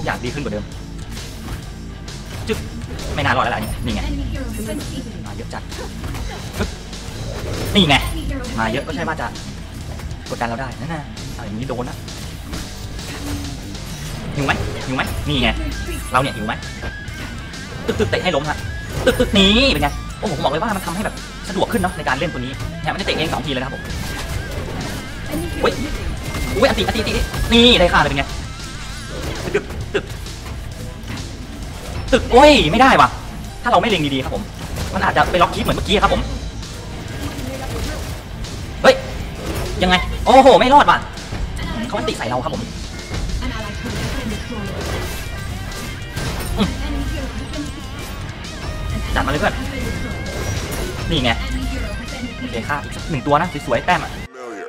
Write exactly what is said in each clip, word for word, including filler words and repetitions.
อย่างดีขึ้นกว่าเดิมจึ๊กไม่น่ารอดแล้วล่ะนี่ไงมาเยอะจัดนี่ไงมาเยอะก็ใช่ว่าจะกดดันเราได้นั่นน่ะอะไรอย่างนี้โดนนะหิวไหมหิวไหมนี่ไงเราเนี่ยหิวไหมตึกตึกเตะให้ล้มฮะตึกตึกนี้เป็นไงโอ้โหผมบอกเลยว่ามันทำให้แบบสะดวกขึ้นเนาะในการเล่นตัวนี้เนี่ยมันจะเตะเองสองทีเลยนะครับผมอุ้ยอุ้ยอันตีอันตีอันตีนี่ได้ค่าเลยเป็นไงตึกตึกตึกโอ้ยไม่ได้ว่ะถ้าเราไม่เล็งดีๆครับผมมันอาจจะไปล็อกคีเหมือนเมื่อกี้ครับผมเฮ้ยยังไงโอ้โหไม่รอดว่ะเขาอันตีใส่เราครับผมจัดมาเลยเพื่อนนี่ไงโอเคค่าอีกหนึ่งตัวนะสวยๆแต้มอ่ะ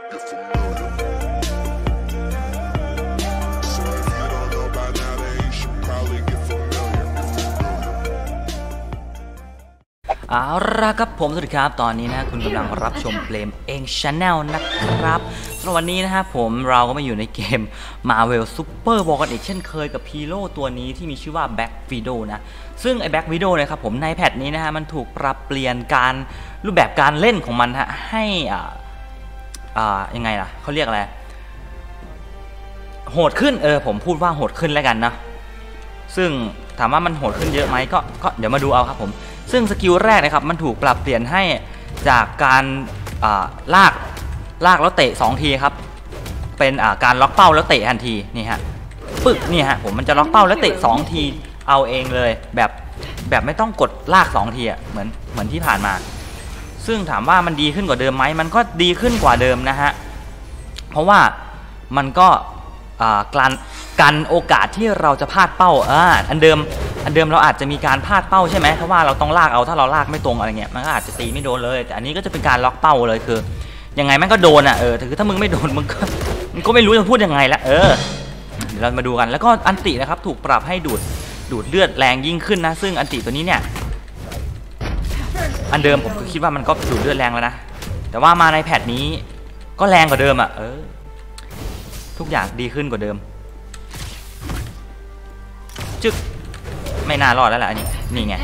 เอาละครับผมสวัสดีครับตอนนี้นะคุณกำลังรับชมเกมเอง Channel นะครับสำหรับวันนี้นะฮะผมเราก็มาอยู่ในเกม Marvel Super War กันอีกเช่นเคยกับฮีโร่ตัวนี้ที่มีชื่อว่า Black Widow นะซึ่งไอ้ Black Widow เนี่ยครับผมในแพทนี้นะฮะมันถูกปรับเปลี่ยนการรูปแบบการเล่นของมันฮะให้อ่าอ่ายังไงล่ะเขาเรียกอะไรโหดขึ้นเออผมพูดว่าโหดขึ้นแล้วกันนะซึ่งถามว่ามันโหดขึ้นเยอะไหมก็ก็เดี๋ยวมาดูเอาครับผมซึ่งสกิลแรกนะครับมันถูกปรับเปลี่ยนให้จากการลากลากแล้วเตะสองทีครับเป็นการล็อกเป้าแล้วเตะทันทีนี่ฮะปึ๊กนี่ฮะผมมันจะล็อกเป้าแล้วเตะสองทีเอาเองเลยแบบแบบไม่ต้องกดลากสองทีอ่ะเหมือนเหมือนที่ผ่านมาซึ่งถามว่ามันดีขึ้นกว่าเดิมไหมมันก็ดีขึ้นกว่าเดิมนะฮะเพราะว่ามันก็การกันโอกาสที่เราจะพลาดเป้าอ่าอันเดิมอันเดิมเราอาจจะมีการพลาดเป้าใช่ไหมเพราะว่าเราต้องลากเอาถ้าเราลากไม่ตรงอะไรเงี้ยมันก็อาจจะตีไม่โดนเลยแต่อันนี้ก็จะเป็นการล็อกเป้าเลยคือยังไงมันก็โดนอ่ะเออคือถ้ามึงไม่โดนมึงก็มึงก็ไม่รู้จะพูดยังไงละเออเดี๋ยวเรามาดูกันแล้วก็อันตินะครับถูกปรับให้ดูดดูดเลือดแรงยิ่งขึ้นนะซึ่งอันติตัวนี้เนี่ยอันเดิมผมคิดว่ามันก็ดูดเลือดแรงแล้วนะแต่ว่ามาในแพทนี้ก็แรงกว่าเดิมอ่ะเออทุกอย่างดีขึ้นกว่าเดิมจึ๊กไม่น่ารอดแล้วแหละอันนี้นี่ไง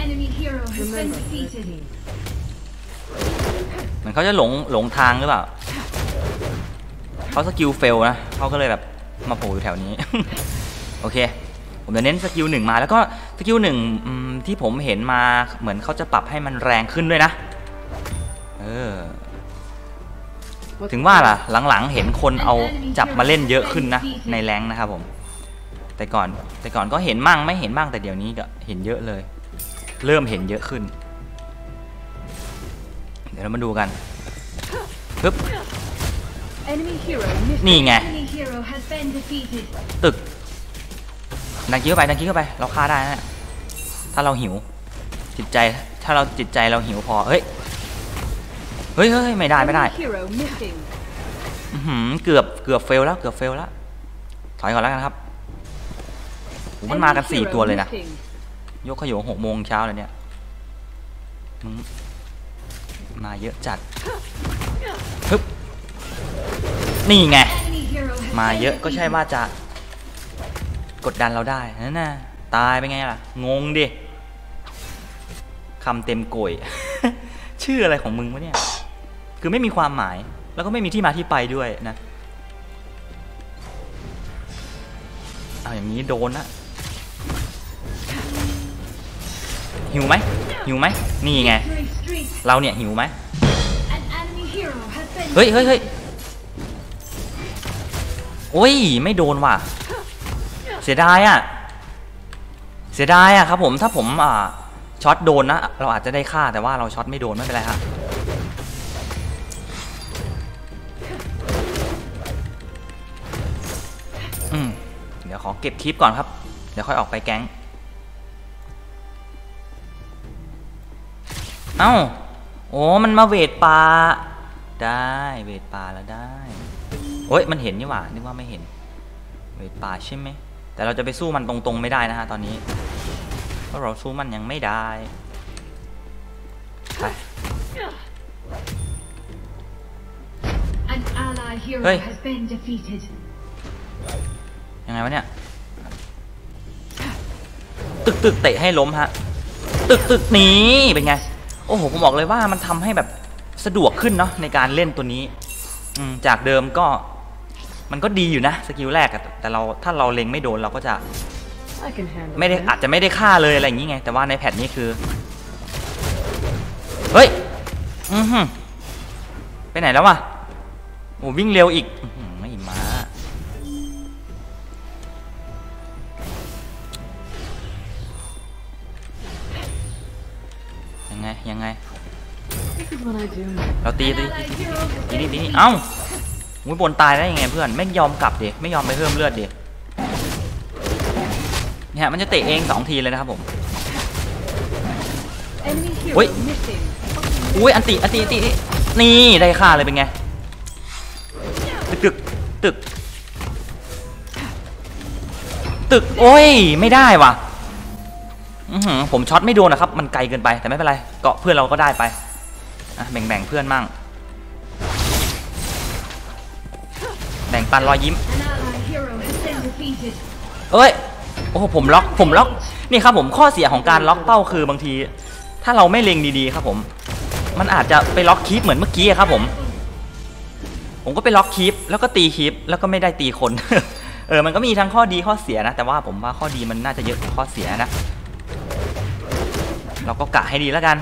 เหมือนเขาจะหลงหลงทางหรือเปล่าเขาสกิลเฟลนะเขาก็เลยแบบมาโผล่อยู่แถวนี้ โอเคผมจะเน้นสกิลหนึ่งมาแล้วก็สกิลหนึ่งที่ผมเห็นมาเหมือนเขาจะปรับให้มันแรงขึ้นด้วยนะเออถึงว่าล่ะหลังๆเห็นคนเอาจับมาเล่นเยอะขึ้นนะในแรงนะครับผมแต่ก่อนแต่ก่อนก็เห็นมั่งไม่เห็นบ้างแต่เดี๋ยวนี้ก็เห็นเยอะเลยเริ่มเห็นเยอะขึ้นเดี๋ยวเรามาดูกันปึ๊บนี่ไงตึกดังกี้เข้าไปดังกี้เข้าไปเราฆ่าได้นะถ้าเราหิวจิตใจถ้าเราจิตใจเราหิวพอเฮ้ยเฮ้ยเฮ้ยไม่ได้ไม่ได้เกือบเกือบเฟลแล้วเกือบเฟลแล้วถอยก่อนแล้วกันครับมันมากันสี่ตัวเลยนะยกขยงหกโมงเช้าเลยเนี่ยมาเยอะจัดฮึบนี่ไงมาเยอะก็ใช่ว่าจะกดดันเราได้นั่นน่ะตายเป็นไงล่ะงงดิคำเต็มโกย ชื่ออะไรของมึงวะเนี่ยคือไม่มีความหมายแล้วก็ไม่มีที่มาที่ไปด้วยนะเอาอย่างนี้โดนนะหิวไหมหิวไหมนี่ไงเราเนี่ยหิวไหมเฮ้ยเฮ้ยเฮ้ยโอ้ยไม่โดนว่ะเสียดายอ่ะเสียดายอ่ะครับผมถ้าผมอ่าช็อตโดนนะเราอาจจะได้ฆ่าแต่ว่าเราช็อตไม่โดนไม่เป็นไรครับอืมเดี๋ยวขอเก็บคลิปก่อนครับเดี๋ยวค่อยออกไปแก๊งเอ้าโอ้มันมาเวทปลาได้เวทปลาแล้วได้โอ้ยมันเห็นนี่หว่านึกว่าไม่เห็นเวทปลาใช่ไหมแต่เราจะไปสู้มันตรงๆไม่ได้นะฮะตอนนี้เพราะเราสู้มันยังไม่ได้ไปเฮ้ยยังไงวะเนี่ยตึกตึกเตะให้ล้มฮะตึกตึกนี้เป็นไงโอ้โหผมบอกเลยว่ามันทำให้แบบสะดวกขึ้นเนาะในการเล่นตัวนี้จากเดิมก็มันก็ดีอยู่นะสกิลแรกแต่เราถ้าเราเล็งไม่โดนเราก็จะไม่ได้อาจจะไม่ได้ฆ่าเลยอะไรอย่างนี้ไงแต่ว่าในแพทนี้คือเฮ้ยอือหือไปไหนแล้ววะโอ้วิ่งเร็วอีกไม่มายังไงยังไงเราตีตีตีนี่ตีนี่เอ้ามุ้ยบนตายได้ยังไงเพื่อนไม่ยอมกลับดิไม่ยอมไปเพิ่มเลือดดิเนี่ยมันจะเตะเองสองทีเลยนะครับผมอุ้ยอุ้ยอันติอันติอันตินี่ได้ค่าเลยเป็นไงตึกตึกตึกตึกโอ้ยไม่ได้ว่ะผมช็อตไม่โดนนะครับมันไกลเกินไปแต่ไม่เป็นไรเกาะเพื่อนเราก็ได้ไปแบ่งแบ่งเพื่อนมั่งแบ่งปันรอยยิ้มเอ้ยโอ้โหผมล็อกผมล็อกนี่ครับผมข้อเสียของการล็อกเป้าคือบางทีถ้าเราไม่เล็งดีๆครับผมมันอาจจะไปล็อกคีปเหมือนเมื่อกี้ครับผมผมก็ไปล็อกคีปแล้วก็ตีคีปแล้วก็ไม่ได้ตีคนเออมันก็มีทั้งข้อดีข้อเสียนะแต่ว่าผมว่าข้อดีมันน่าจะเยอะกว่าข้อเสียนะเราก็กะให้ดีแล้วกัน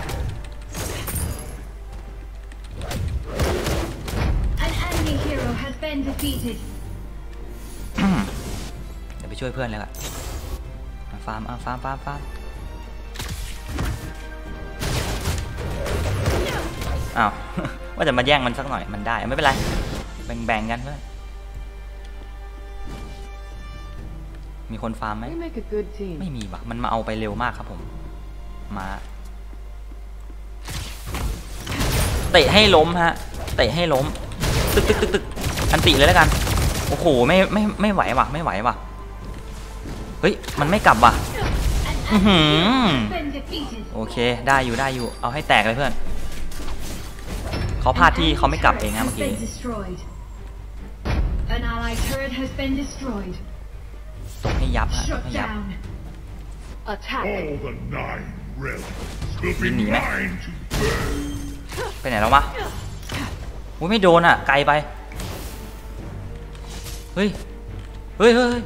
เดี๋ยวไปช่วยเพื่อนเลยอะฟาร์มอ่ะฟาร์มฟาร์มฟาร์มอ้าว ว่าจะมาแย่งมันสักหน่อยมันได้ไม่เป็นไรแบ่งๆกันเพื่อนมีคนฟาร์มไหมไม่มีว่ะมันมาเอาไปเร็วมากครับผมมาเตะให้ล้มฮะเตะให้ล้มตึกตึกตึกตึกอันติเลยแล้วกันโอ้โหไม่ไม่ไม่ไหวว่ะไม่ไหวว่ะเฮ้ยมันไม่กลับว่ะอือหือโอเคได้อยู่ได้อยู่เอาให้แตกเลยเพื่อนเขาพลาดที่เขาไม่กลับเองนะเมื่อกี้ตกให้ยับฮะตกให้ยับวินหนีไหมไปไหนแล้ววะอุ้ยไม่โดนอ่ะไกลไปเฮ้ยเฮ้ยเฮ้ย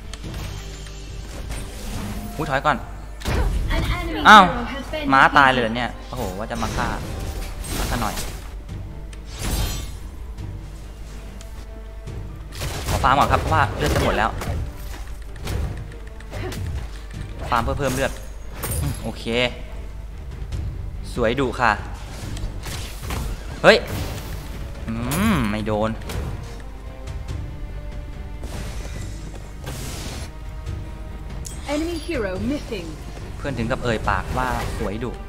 อุ้ยถอยก่อนอ้าวม้าตายเลยเหรอเนี่ยโอ้โหว่าจะมาฆ่ามาฆ่าหน่อยขอฟาร์มก่อนครับเพราะว่าเลือดจะหมดแล้วฟาร์มเพื่อเพิ่มเลือดโอเคสวยดุค่ะเฮ้ยอืมไม่โดนเพื่อนถึงกับเอ่ยปากว่าสวยดุ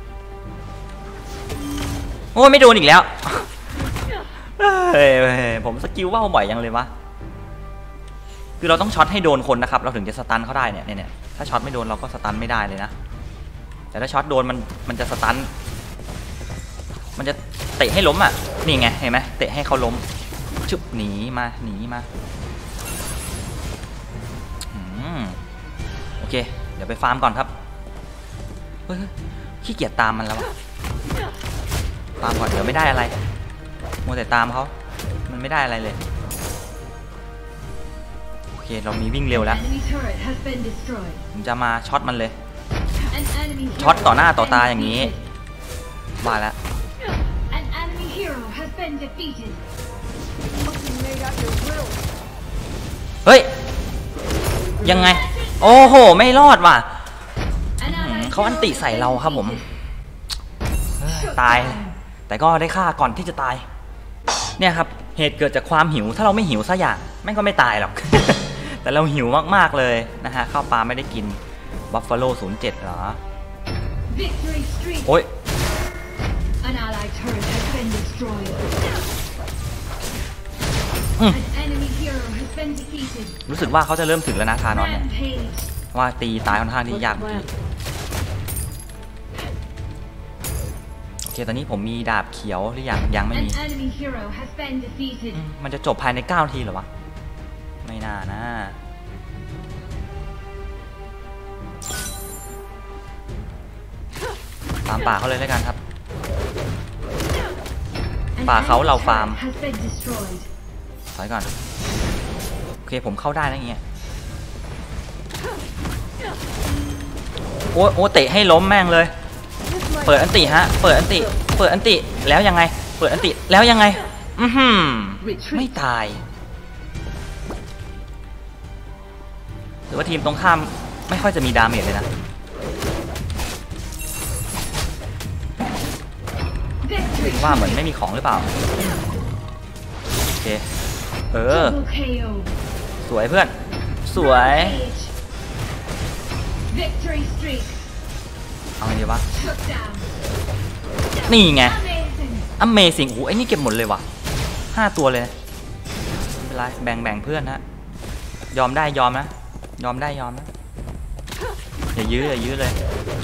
โอ้ยไม่โดนอีกแล้วเฮ้ยผมสกิลว่าบ่อยยังเลยวะคือเราต้องช็อตให้โดนคนนะครับเราถึงจะสตันเขาได้เนี่ยเนี่ยถ้าช็อตไม่โดนเราก็สตันไม่ได้เลยนะแต่ถ้าช็อตโดนมันมันจะสตันมันจะเตะให้ล้มอ่ะนี่ไงเห็นไหมเตะให้เขาล้มชึบหนีมาหนีมาโอเคเดี๋ยวไปฟาร์มก่อนครับเฮ้ยขี้เกียจตามมันแล้ววะฟาร์มก่อนเดี๋ยวไม่ได้อะไรมัวแต่ตามเขามันไม่ได้อะไรเลยโอเคเรามีวิ่งเร็วแล้วผมจะมาช็อตมันเลยช็อตต่อหน้าต่อตาอย่างนี้มาแล้วเฮ้ยยังไงโอ้โหไม่รอดว่ะเขาอันติใส่เราครับผมตายแต่ก็ได้ฆ่าก่อนที่จะตายเนี่ยครับเหตุเกิดจากความหิวถ้าเราไม่หิวซะอย่างแม่งก็ไม่ตายหรอก แต่เราหิวมากๆเลยนะฮะข้าวปลาไม่ได้กินบัฟฟาโลศูนย์เจ็ดเหรอโอ้ยรู้สึกว่าเขาจะเริ่มถึงแล้วนะทานอนเนี่ยว่าตีตายค่อนข้างที่ยากโอเคตอนนี้ผมมีดาบเขียวหรือยังยังไม่มีมันจะจบภายในเก้านาทีเหรอวะไม่น่านะฟาร์มป่าเขาเลยแล้วกันครับป่าเขาเราฟาร์มถอยก่อนโอเคผมเข้าได้นะอย่างเงี้ยโอ้โอ้เตะให้ล้มแม่งเลยเปิดอันติฮะเปิดอันติเปิดอันติแล้วยังไงเปิดอันติแล้วยังไงอือหือไม่ตายหรือว่าทีมตรงข้ามไม่ค่อยจะมีดาเมจเลยนะว่าเหมือนไม่มีของหรือเปล่าโอเคเออสวยเพื่อนสวยเอาไงดีวะนี่ไงAmazing โอ้โหไอ้นี่เก็บหมดเลยว่ะห้าตัวเลยไม่เป็นไรแบ่งแบ่งเพื่อนฮะยอมได้ยอมนะยอมได้ยอมนะอย่ายื้ออย่ายื้อเลย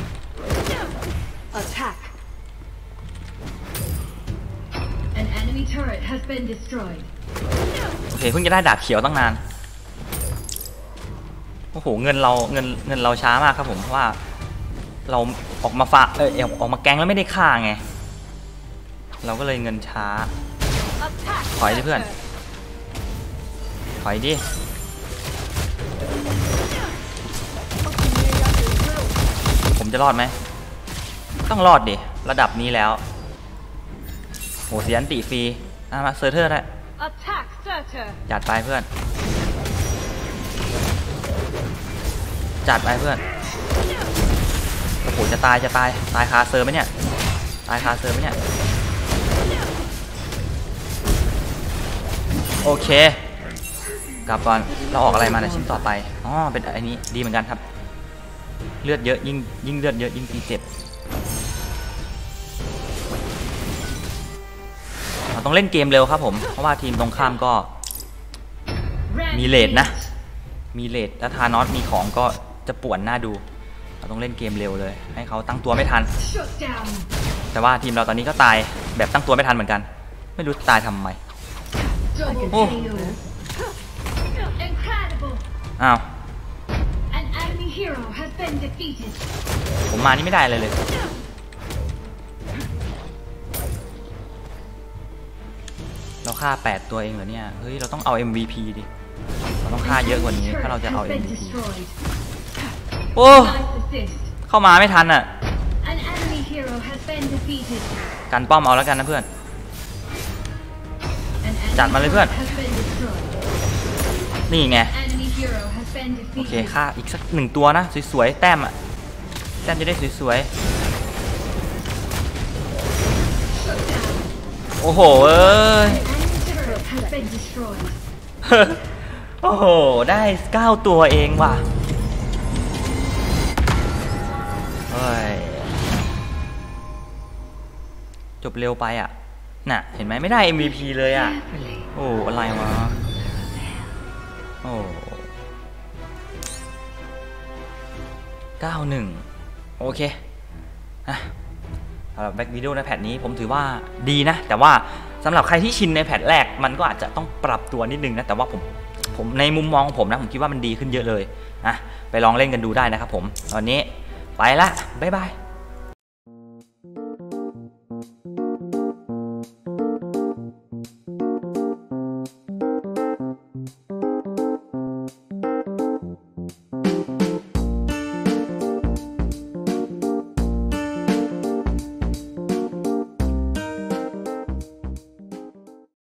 โอเคเพิ่งจะได้ดาบเขียวตั้งนานโอ้โหเงินเราเงินเงินเราช้ามากครับผมเพราะว่าเราออกมาฟาเออออกมาแกงแล้วไม่ได้ฆ่าไงเราก็เลยเงินช้าถอยดิเพื่อนถอยดิผมจะรอดไหมต้องรอดดิระดับนี้แล้วโหเสียอันติฟรีมาเซอร์เทอร์ได้จัดไปเพื่อนจัดไปเพื่อนโอ้โหจะตายจะตายตายคาเซอร์ไหมเนี่ยตายคาเซอร์ไหมเนี่ยโอเคกลับก่อนเราออกอะไรมาในชิ้นต่อไปอ๋อเป็นอันนี้ดีเหมือนกันครับเลือดเยอะยิ่งยิ่งเลือดเยอะยิ่งตีเจ็บเราต้องเล่นเกมเร็วครับผมเพราะว่าทีมตรงข้ามก็มีเลทนะมีเลทและทานอสมีของก็จะป่วนหน้าดูเราต้องเล่นเกมเร็วเลยให้เขาตั้งตัวไม่ทันแต่ว่าทีมเราตอนนี้ก็ตายแบบตั้งตัวไม่ทันเหมือนกันไม่รู้ตายทำไมโอ้อ้าวผมมานี่ไม่ได้เลยเลยเราฆ่าแปดตัวเองเหรอเนี่ยเฮ้ยเราต้องเอา เอ็ม วี พี ดิเราต้องฆ่าเยอะกว่านี้ถ้าเราจะเอา เอ็ม วี พี โอ้เข้ามาไม่ทันอ่ะกันป้อมเอาแล้วกันนะเพื่อนจัดมาเลยเพื่อนนี่ไงโอเคฆ่าอีกสักหนึ่งตัวนะสวยๆแต้มอ่ะแต้มจะได้สวยๆโอ้โหเอ้ยโอ้โหได้เก้าตัวเองว่ะเฮ้ยจบเร็วไปอ่ะน่ะเห็นไหมไม่ได้ เอ็ม วี พี เลยอ่ะโอ้อะไรวะโอ้เก้าหนึ่งโอเคอะสำหรับแบ็กวิดีโอในแพทนี้ผมถือว่าดีนะแต่ว่าสำหรับใครที่ชินในแพทแรกมันก็อาจจะต้องปรับตัวนิดนึงนะแต่ว่าผมผมในมุมมองของผมนะผมคิดว่ามันดีขึ้นเยอะเลยนะไปลองเล่นกันดูได้นะครับผมตอนนี้ไปละบ๊ายบาย